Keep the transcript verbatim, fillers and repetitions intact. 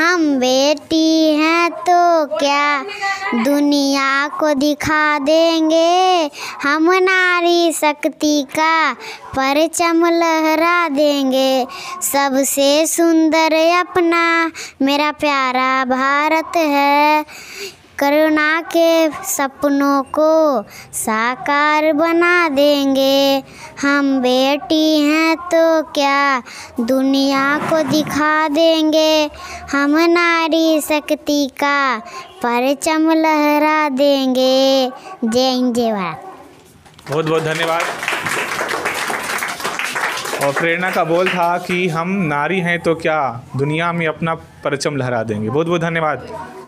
हम बेटी हैं तो क्या दुनिया को दिखा देंगे, हम नारी शक्ति का परचम लहरा देंगे। सबसे सुंदर अपना मेरा प्यारा भारत है, करुणा के सपनों को साकार बना देंगे। हम बेटी हैं तो क्या दुनिया को दिखा देंगे, हम नारी शक्ति का परचम लहरा देंगे। जय हिंद जय भारत। बहुत बहुत धन्यवाद। और प्रेरणा का बोल था कि हम नारी हैं तो क्या दुनिया में अपना परचम लहरा देंगे। बहुत बहुत धन्यवाद।